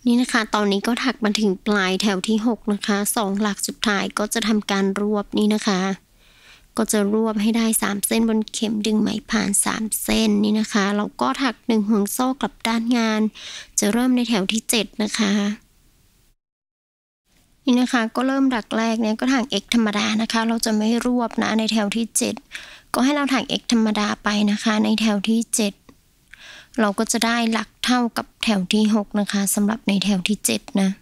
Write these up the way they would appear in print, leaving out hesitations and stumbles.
นี่นะคะตอนนี้ก็ถักมาถึงปลายแถวที่6นะคะ2หลักสุดท้ายก็จะทำการรวบนี่นะคะก็จะรวบให้ได้3เส้นบนเข็มดึงไหมผ่าน3เส้นนี่นะคะแล้วก็ถัก1ห่วงโซ่กลับด้านงานจะเริ่มในแถวที่7นะคะนี่นะคะก็เริ่มหลักแรกเนี่ยก็ถัก x ธรรมดานะคะเราจะไม่รวบนะในแถวที่7ก็ให้เราถัก x ธรรมดาไปนะคะในแถวที่7เราก็จะได้หลักเท่ากับแถวที่6นะคะสำหรับในแถวที่7นะ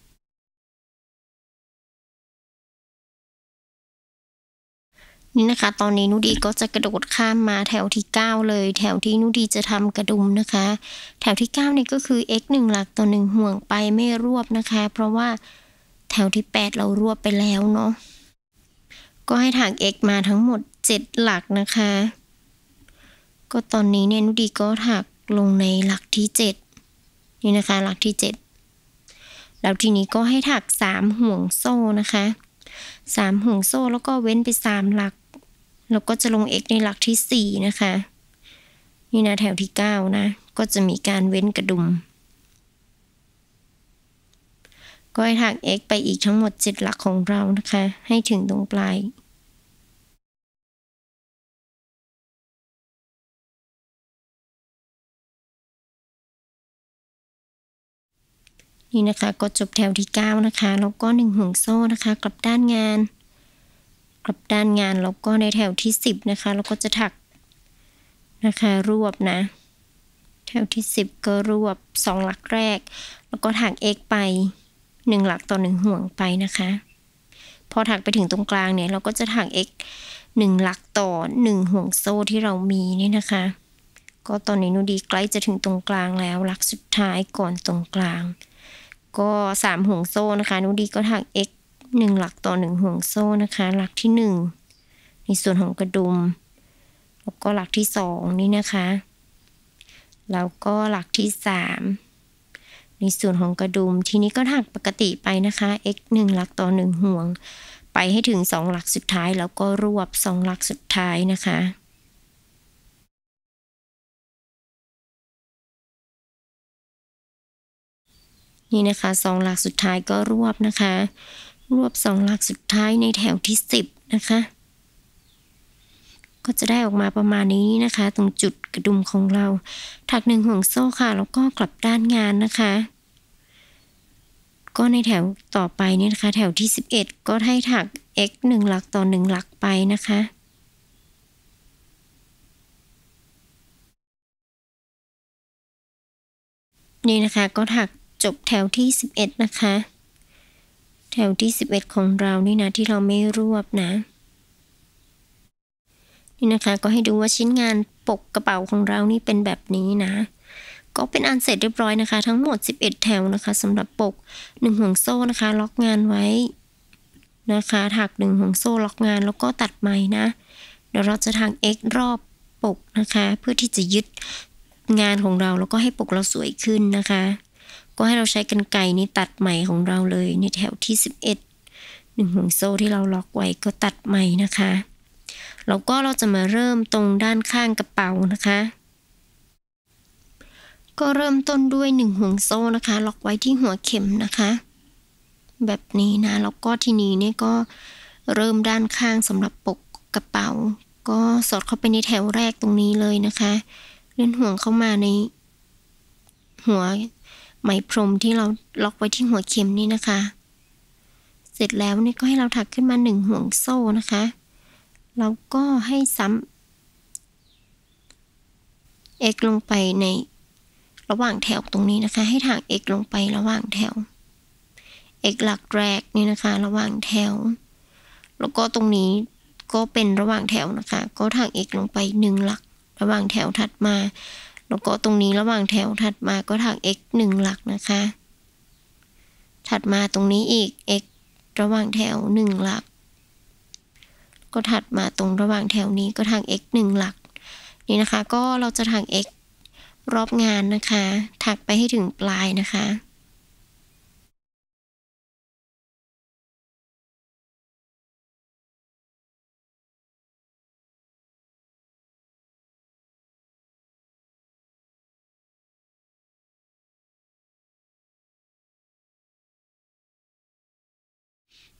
นี่นะคะตอนนี้นุดีก็จะกระโดดข้ามมาแถวที่9เลยแถวที่นุดีจะทำกระดุมนะคะแถวที่9นี่ก็คือ x 1หลักต่อ1ห่วงไปไม่รวบนะคะเพราะว่าแถวที่8เรารวบไปแล้วเนาะก็ให้ถัก x มาทั้งหมด7หลักนะคะก็ตอนนี้เนี่ยนุดีก็ถักลงในหลักที่7นี่นะคะหลักที่7แล้วทีนี้ก็ให้ถัก3ห่วงโซ่นะคะ3ห่วงโซ่แล้วก็เว้นไป3หลักแล้วก็จะลง x ในหลักที่4นะคะนี่นะแถวที่9นะก็จะมีการเว้นกระดุมก็ให้ถัก x ไปอีกทั้งหมด7หลักของเรานะคะให้ถึงตรงปลายนี่นะคะก็จบแถวที่9นะคะแล้วก็1ห่วงโซ่นะคะกลับด้านงานแล้วก็ในแถวที่10นะคะเราก็จะถักนะคะรวบนะแถวที่10ก็รวบ2หลักแรกแล้วก็ถัก x ไป1หลักต่อ1ห่วงไปนะคะพอถักไปถึงตรงกลางเนี่ยเราก็จะถัก x 1หลักต่อ1ห่วงโซ่ที่เรามีนี่นะคะก็ตอนนี้นุดีใกล้จะถึงตรงกลางแล้วหลักสุดท้ายก่อนตรงกลางก็3ห่วงโซ่นะคะนุดีก็ถัก x 1หลักต่อ1ห่วงโซ่นะคะหลักที่1ในส่วนของกระดุมแล้วก็หลักที่2นี่นะคะแล้วก็หลักที่3ในส่วนของกระดุมทีนี้ก็ถักปกติไปนะคะ x 1หลักต่อ1ห่วงไปให้ถึง2หลักสุดท้ายแล้วก็รวบ2หลักสุดท้ายนะคะนี่นะคะ2หลักสุดท้ายก็รวบนะคะรวบ2หลักสุดท้ายในแถวที่10นะคะก็จะได้ออกมาประมาณนี้นะคะตรงจุดกระดุมของเราถัก1ห่วงโซ่ค่ะแล้วก็กลับด้านงานนะคะก็ในแถวต่อไปนี่นะคะแถวที่11ก็ให้ถัก x 1หลักต่อ1หลักไปนะคะนี่นะคะก็ถักจบแถวที่11นะคะแถวที่11ของเรานี่นะที่เราไม่รวบนะนี่นะคะก็ให้ดูว่าชิ้นงานปกกระเป๋าของเรานี่เป็นแบบนี้นะก็เป็นอันเสร็จเรียบร้อยนะคะทั้งหมด11แถวนะคะสำหรับปก1ห่วงโซ่นะคะล็อกงานไว้นะคะถัก1ห่วงโซ่ล็อกงานแล้วก็ตัดไหมนะเดี๋ยวเราจะถัก x รอบปกนะคะเพื่อที่จะยึดงานของเราแล้วก็ให้ปกเราสวยขึ้นนะคะก็ให้เราใช้กรรไกรนี้ตัดไหมของเราเลยในแถวที่11 1ห่วงโซ่ที่เราล็อกไว้ก็ตัดไหมนะคะแล้วก็เราจะมาเริ่มตรงด้านข้างกระเป๋านะคะก็เริ่มต้นด้วย1ห่วงโซ่นะคะล็อกไว้ที่หัวเข็มนะคะแบบนี้นะแล้วก็ทีนี้เนี่ยก็เริ่มด้านข้างสำหรับปกกระเป๋าก็สอดเข้าไปในแถวแรกตรงนี้เลยนะคะเลื่อนห่วงเข้ามาในหัวไหมพรมที่เราล็อกไว้ที่หัวเข็มนี่นะคะเสร็จแล้วเนี่ยก็ให้เราถักขึ้นมา1ห่วงโซ่นะคะแล้วก็ให้ซ้ำ x ลงไปในระหว่างแถวตรงนี้นะคะให้ถัก x ลงไประหว่างแถว x หลักแรกนี่นะคะระหว่างแถวแล้วก็ตรงนี้ก็เป็นระหว่างแถวนะคะก็ถัก x ลงไป1หลักระหว่างแถวถัดมาแล้วก็ตรงนี้ระหว่างแถวถัดมาก็ถัก x 1หลักนะคะถัดมาตรงนี้อีก x ระหว่างแถว1หลักก็ถัดมาตรงระหว่างแถวนี้ก็ถัก x 1หลักนี่นะคะก็เราจะถัก x รอบงานนะคะถักไปให้ถึงปลายนะคะ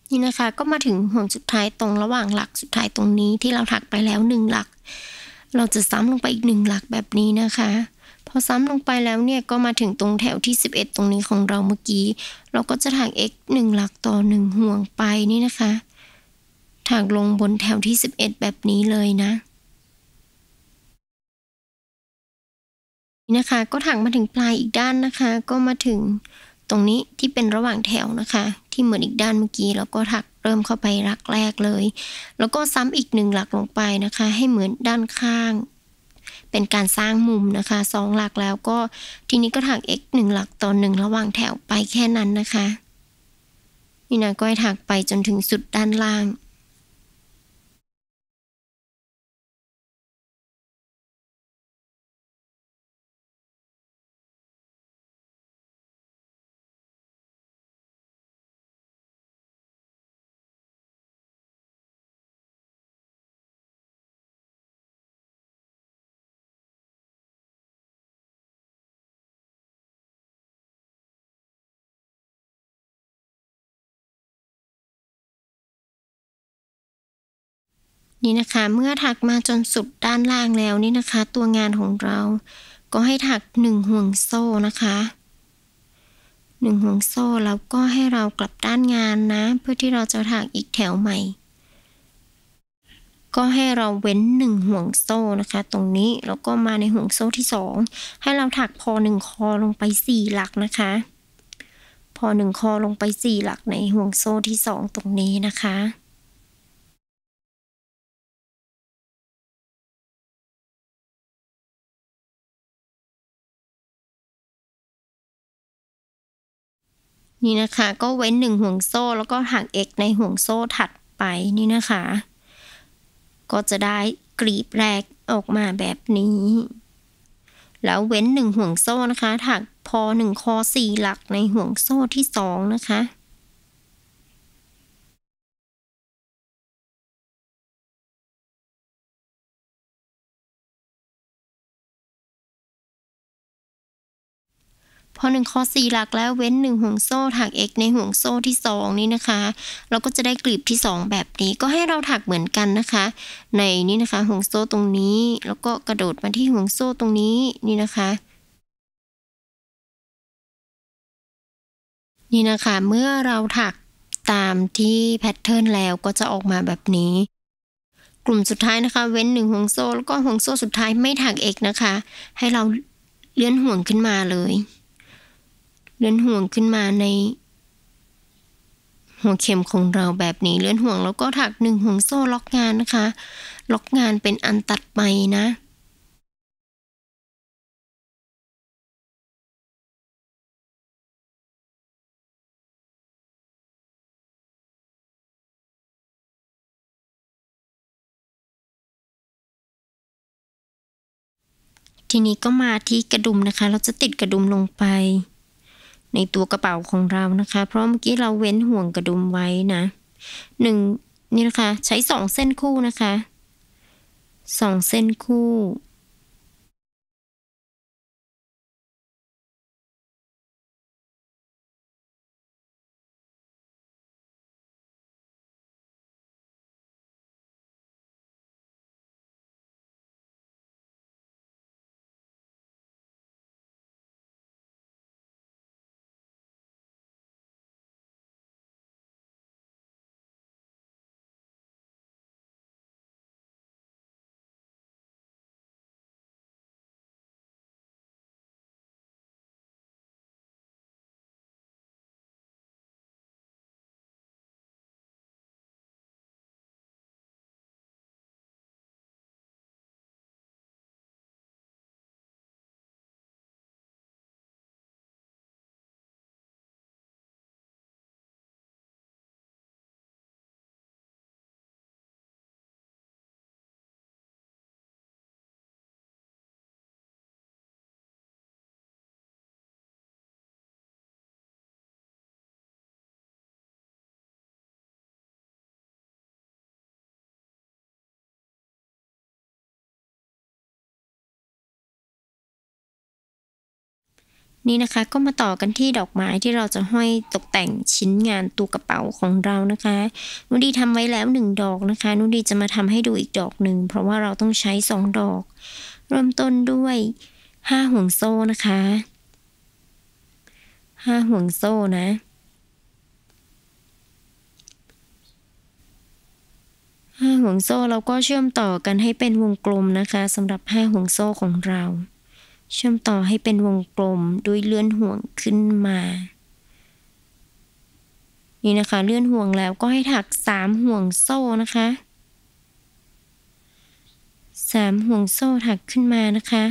นี่นะคะก็มาถึงห่วงสุดท้ายตรงระหว่างหลักสุดท้ายตรงนี้ที่เราถักไปแล้ว1หลักเราจะซ้ำลงไปอีก1หลักแบบนี้นะคะพอซ้ำลงไปแล้วเนี่ยก็มาถึงตรงแถวที่11ตรงนี้ของเราเมื่อกี้เราก็จะถัก x 1หลักต่อ1ห่วงไปนี่นะคะถักลงบนแถวที่11แบบนี้เลยนะนี่นะคะก็ถักมาถึงปลายอีกด้านนะคะก็มาถึงตรงนี้ที่เป็นระหว่างแถวนะคะที่เหมือนอีกด้านเมื่อกี้แล้วก็ถักเริ่มเข้าไปหลักแรกเลยแล้วก็ซ้ำอีก1หลักลงไปนะคะให้เหมือนด้านข้างเป็นการสร้างมุมนะคะ2หลักแล้วก็ทีนี้ก็ถัก x 1หลักต่อ1ระหว่างแถวไปแค่นั้นนะคะนี่นะก็ให้ถักไปจนถึงสุดด้านล่างนี่นะคะเมื่อถักมาจนสุดด้านล่างแล้วนี่นะคะตัวงานของเราก็ให้ถัก1ห่วงโซ่นะคะ1ห่วงโซ่แล้วก็ให้เรากลับด้านงานนะเพื่อที่เราจะถักอีกแถวใหม่ก็ให้เราเว้น1ห่วงโซ่นะคะตรงนี้แล้วก็มาในห่วงโซ่ที่2ให้เราถักพอ1คอลงไป4หลักนะคะพอ1คอลงไป4หลักในห่วงโซ่ที่2ตรงนี้นะคะนี่นะคะก็เว้น1ห่วงโซ่แล้วก็ถัก x ในห่วงโซ่ถัดไปนี่นะคะก็จะได้กลีบแรกออกมาแบบนี้แล้วเว้น1ห่วงโซ่นะคะถักพอ1คอ4หลักในห่วงโซ่ที่2นะคะพอ1คอ4หลักแล้วเว้น1ห่วงโซ่ถัก x ในห่วงโซ่ที่2นี่นะคะเราก็จะได้กลีบที่2แบบนี้ก็ให้เราถักเหมือนกันนะคะในนี่นะคะห่วงโซ่ตรงนี้แล้วก็กระโดดมาที่ห่วงโซ่ตรงนี้นี่นะคะนี่นะคะเมื่อเราถักตามที่แพทเทิร์นแล้วก็จะออกมาแบบนี้กลุ่มสุดท้ายนะคะเว้น1ห่วงโซ่แล้วก็ห่วงโซ่สุดท้ายไม่ถัก x นะคะให้เราเลื่อนห่วงขึ้นมาเลยเลื่อนห่วงขึ้นมาในหัวเข็มของเราแบบนี้เลื่อนห่วงแล้วก็ถัก1ห่วงโซ่ล็อกงานนะคะล็อกงานเป็นอันตัดไปนะทีนี้ก็มาที่กระดุมนะคะเราจะติดกระดุมลงไปในตัวกระเป๋าของเรานะคะเพราะเมื่อกี้เราเว้นห่วงกระดุมไว้นะ1นี่นะคะใช้2เส้นคู่นะคะ2เส้นคู่นี่นะคะก็มาต่อกันที่ดอกไม้ที่เราจะห้อยตกแต่งชิ้นงานตัวกระเป๋าของเรานะคะนุดีทำไว้แล้ว1ดอกนะคะนุดีจะมาทำให้ดูอีกดอกหนึ่งเพราะว่าเราต้องใช้2ดอกเริ่มต้นด้วย5ห่วงโซ่นะคะ5ห่วงโซ่นะ5ห่วงโซ่เราก็เชื่อมต่อกันให้เป็นวงกลมนะคะสำหรับ5ห่วงโซ่ของเราเชื่อมต่อให้เป็นวงกลมด้วยเลื่อนห่วงขึ้นมานี่นะคะเลื่อนห่วงแล้วก็ให้ถัก3ห่วงโซ่นะคะ3ห่วงโซ่ถักขึ้นมานะคะ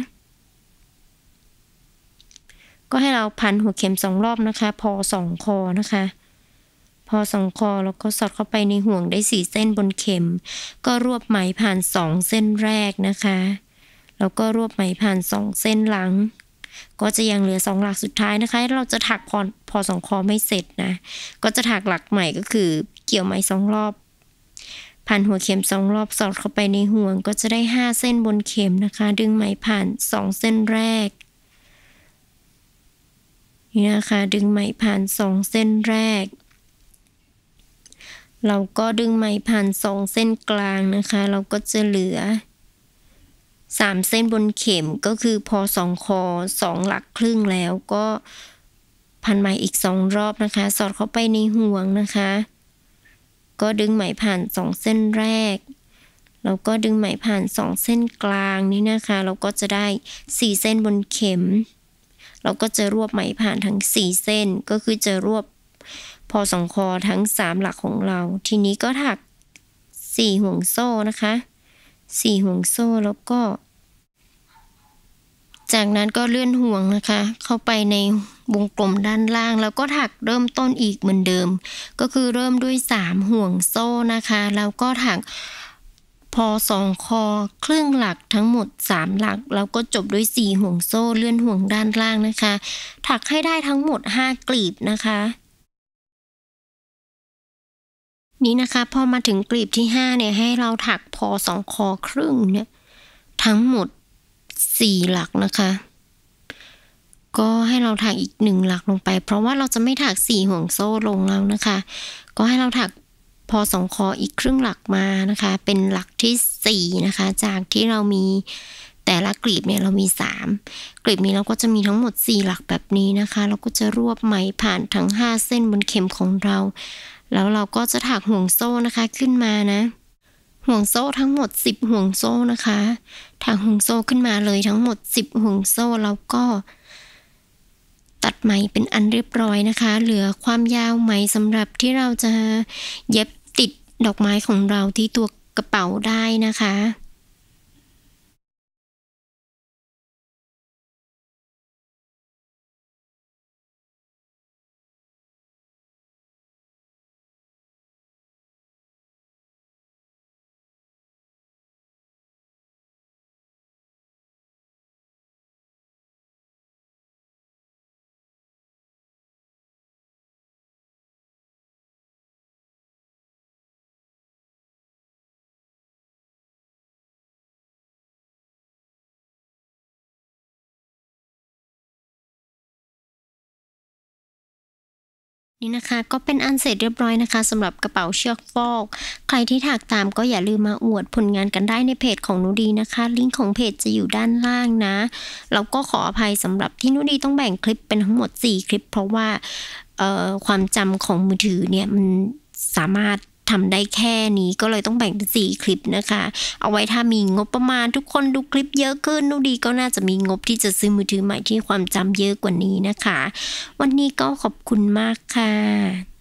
ก็ให้เราพันหัวเข็ม2รอบนะคะพอ2คอนะคะพอ2คอแล้วก็สอดเข้าไปในห่วงได้4เส้นบนเข็มก็รวบไหมผ่าน2เส้นแรกนะคะแล้วก็รวบไหมผ่าน2เส้นหลังก็จะยังเหลือ2หลักสุดท้ายนะคะเราจะถักพอ2คอไม่เสร็จนะก็จะถักหลักใหม่ก็คือเกี่ยวไหม2รอบพันหัวเข็ม2รอบสอดเข้าไปในห่วงก็จะได้5เส้นบนเข็มนะคะดึงไหมผ่าน2เส้นแรกนี่นะคะดึงไหมผ่าน2เส้นแรกเราก็ดึงไหมผ่าน2เส้นกลางนะคะเราก็จะเหลือ3เส้นบนเข็มก็คือพอ2คอ2หลักครึ่งแล้วก็พันไหมอีก2รอบนะคะสอดเข้าไปในห่วงนะคะก็ดึงไหมผ่าน2เส้นแรกแล้วก็ดึงไหมผ่าน2เส้นกลางนี่นะคะเราก็จะได้4เส้นบนเข็มเราก็จะรวบไหมผ่านทั้ง4เส้นก็คือจะรวบพอ2คอทั้ง3หลักของเราทีนี้ก็ถัก4ห่วงโซ่นะคะ4ห่วงโซ่แล้วก็จากนั้นก็เลื่อนห่วงนะคะเข้าไปในวงกลมด้านล่างแล้วก็ถักเริ่มต้นอีกเหมือนเดิมก็คือเริ่มด้วย3ห่วงโซ่นะคะแล้วก็ถักพอ2คอครึ่งหลักทั้งหมด3หลักแล้วก็จบด้วย4ห่วงโซ่เลื่อนห่วงด้านล่างนะคะถักให้ได้ทั้งหมด5กลีบนะคะนี่นะคะพอมาถึงกลีบที่5เนี่ยให้เราถักพอ2คอครึ่งเนี่ยทั้งหมด4หลักนะคะก็ให้เราถักอีก1หลักลงไปเพราะว่าเราจะไม่ถัก4ห่วงโซ่ลงแล้วนะคะก็ให้เราถักพอ2คออีกครึ่งหลักมานะคะเป็นหลักที่4นะคะจากที่เรามีแต่ละกลีบเนี่ยเรามี3กลีบนี้เราก็จะมีทั้งหมด4หลักแบบนี้นะคะเราก็จะรวบไหมผ่านทั้ง5เส้นบนเข็มของเราแล้วเราก็จะถักห่วงโซ่นะคะขึ้นมานะห่วงโซ่ทั้งหมด10ห่วงโซ่นะคะถักห่วงโซ่ขึ้นมาเลยทั้งหมด10ห่วงโซ่แล้วก็ตัดไหมเป็นอันเรียบร้อยนะคะเหลือความยาวไหมสำหรับที่เราจะเย็บติดดอกไม้ของเราที่ตัวกระเป๋าได้นะคะนี่นะคะก็เป็นอันเสร็จเรียบร้อยนะคะสำหรับกระเป๋าเชือกฟอกใครที่ถักตามก็อย่าลืมมาอวดผลงานกันได้ในเพจของนุดีนะคะลิงก์ของเพจจะอยู่ด้านล่างนะแล้วก็ขออภัยสำหรับที่นุดีต้องแบ่งคลิปเป็นทั้งหมด4คลิปเพราะว่าความจำของมือถือเนี่ยมันสามารถทำได้แค่นี้ก็เลยต้องแบ่งเป็น4คลิปนะคะเอาไว้ถ้ามีงบประมาณทุกคนดูคลิปเยอะขึ้นนุดีก็น่าจะมีงบที่จะซื้อมือถือใหม่ที่ความจำเยอะกว่านี้นะคะวันนี้ก็ขอบคุณมากค่ะ